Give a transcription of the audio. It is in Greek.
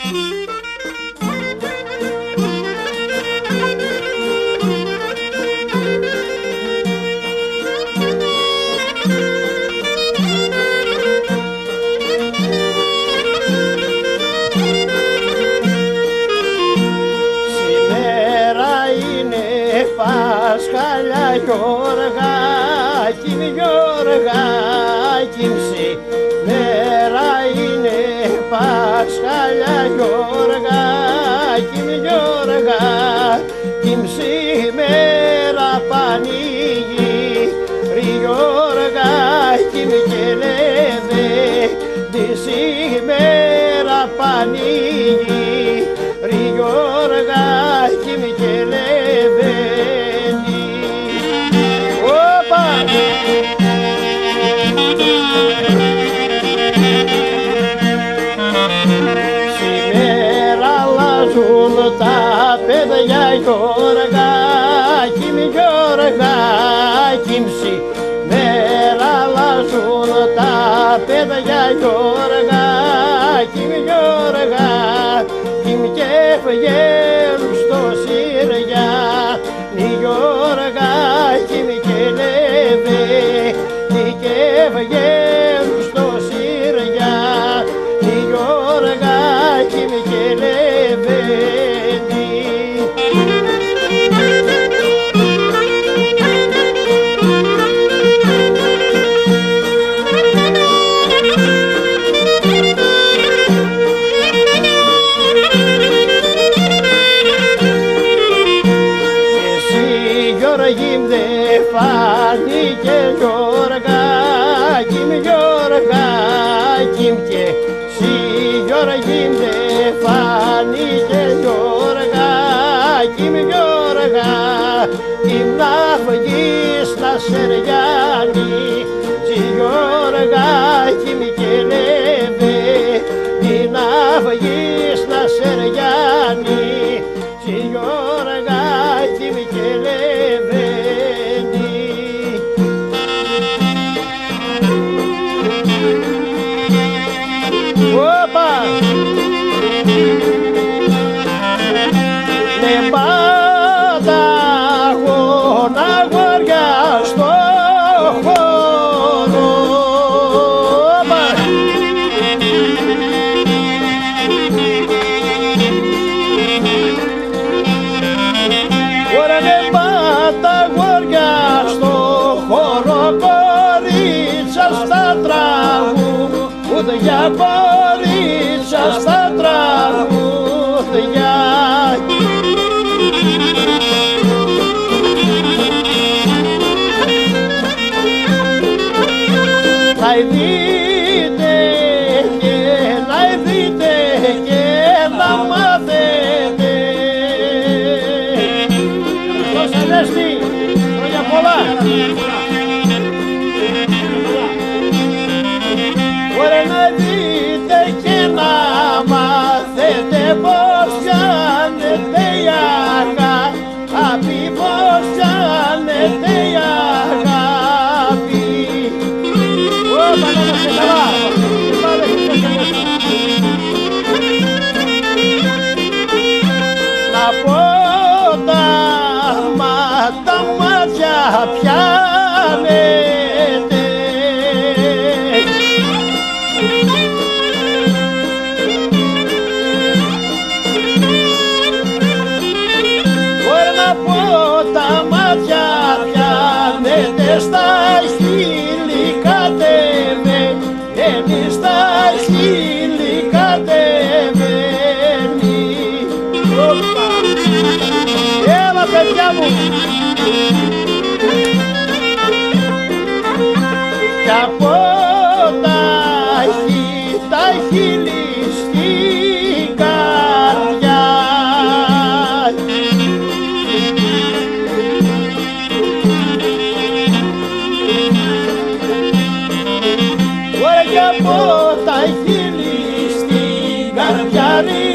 Πασχάλια Γιώργακι, Γιώργακι, σήμερα είναι Πασχάλια Γιώργακι, Γιώργακι, σήμερα πανηγύρι Γιώργακι και λέμε τη σήμερα πανηγύρι Γιώργακι και λέμε. Σήμερα αλλάζουν τα παιδιά Γιώργακι, Γιώργακι, σήμερα αλλάζουν τα παιδιά Γιώργακι, Γιώργακι και βγαίνουν στο Συριαννί Γιώργακι και λέμε και βγαίνουν στο Συριαννί Γιώργακι και λεβέντη. Εσύ Γιώργη μ' δε φάνηκε Γιώργακι, Γιώργακι και εσύ Γιώργη μ' δε φάνηκε Γιώργακι, Γιώργακι να βγεις να Σεριάννη, Γιώργακι και λέμε να βγεις να Σεριάννη, Γιώργακι και λέμε. Όπα! Ναι πάντα αγώνα αγόρια στο χώρο. Όπα! Ωραία ναι πάντα αγόρια στο χώρο, κορίτσα στα τραγούδια, κορίτσα στα τραγούδια. Να δείτε και να μάθετε. Χριστός Ανέστη, χρόνια πολλά. Ωραία να δείτε και να μάθετε πως κάνετε η αγάπη, πως κάνετε η αγάπη. Όπα να είμαστε καλά. Να πω τα μάτια πιάνετε. Μπορεί να πω τα μάτια πιάνετε, στα χείλη κατεβαίνει, στα χείλη κατεβαίνει. Έλα παιδιά μου! Κι από τα χείλη στην καρδιά. Ωραία κι από τα χείλη στην καρδιά.